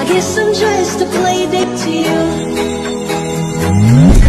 guess I'm just a play date to you.